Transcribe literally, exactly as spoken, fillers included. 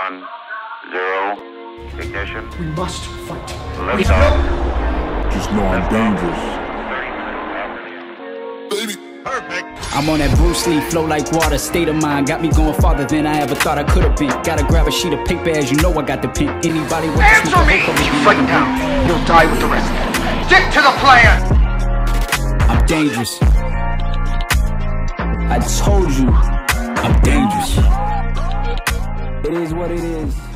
One, zero, ignition. We must fight. Lift off. Just know I'm dangerous. Baby. Perfect. I'm on that Bruce Lee, flow like water, state of mind. Got me going farther than I ever thought I could have been. Gotta grab a sheet of paper, as you know I got the pen. Anybody with Answer me! Fight down. You'll die with the rest. Stick to the plan! I'm dangerous. I told you, I'm dangerous. It is what it is.